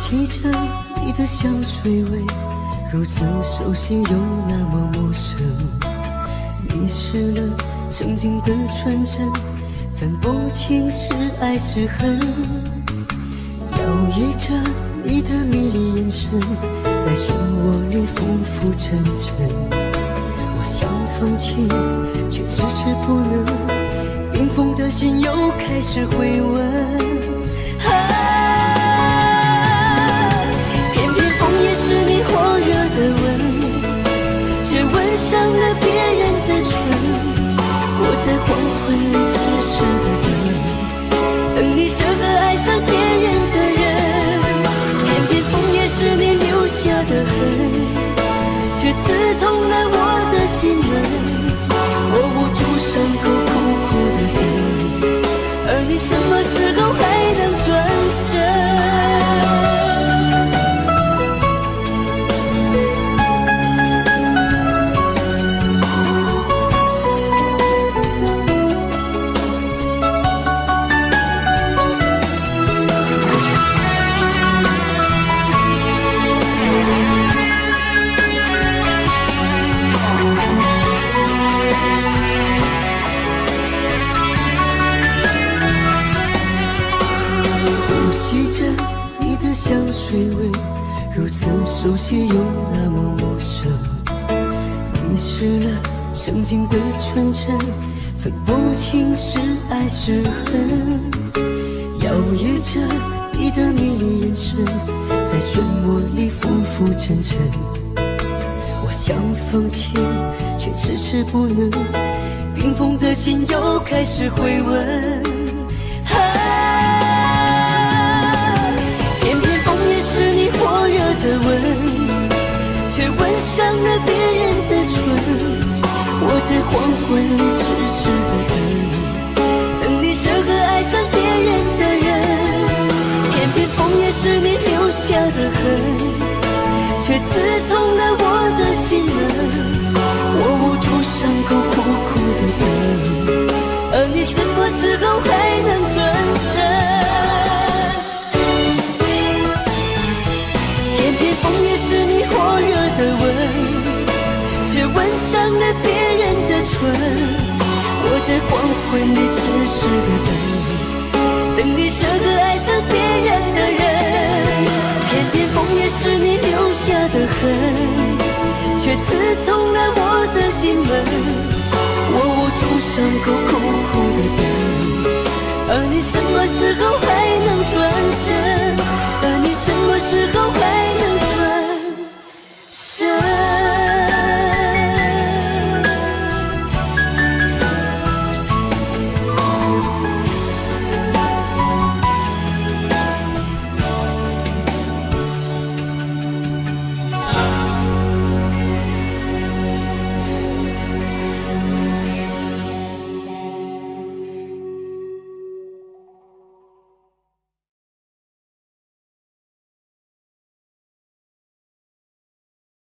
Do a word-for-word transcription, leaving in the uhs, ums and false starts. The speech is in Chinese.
吸着你的香水味，如此熟悉又那么陌生。迷失了曾经的纯真，分不清是爱是恨。摇曳着你的迷离眼神，在漩涡里浮浮沉沉。我想放弃，却迟迟不能，冰封的心又开始回温。啊，偏偏枫叶是你火热的吻，却吻上了别人的唇。我在黄昏里痴痴的等，等你这个爱上别人的人。偏偏枫叶是你留下的痕，却刺痛了我的心门。我捂住伤口苦苦的等，而你什么时候还能转身？香水味如此熟悉又那么陌生，迷失了曾经的纯真，分不清是爱是恨。摇曳着你的迷离眼神，在漩涡里浮浮沉沉。我想放弃，却迟迟不能，冰封的心又开始回温。火热的吻，却吻上了别人的唇。我在黄昏里痴痴的等，等你这个爱上别人的人。偏偏枫叶是你留下的痕，却刺痛了我的心门。我捂住伤口苦苦的等，而你什么时候还能转身？枫叶是你火热的吻，却吻上了别人的唇。我在黄昏里痴痴的等，等你这个爱上别人的人。偏偏枫叶是你留下的痕，却刺痛了我的心门。我捂住伤口苦苦的等，而你什么时候还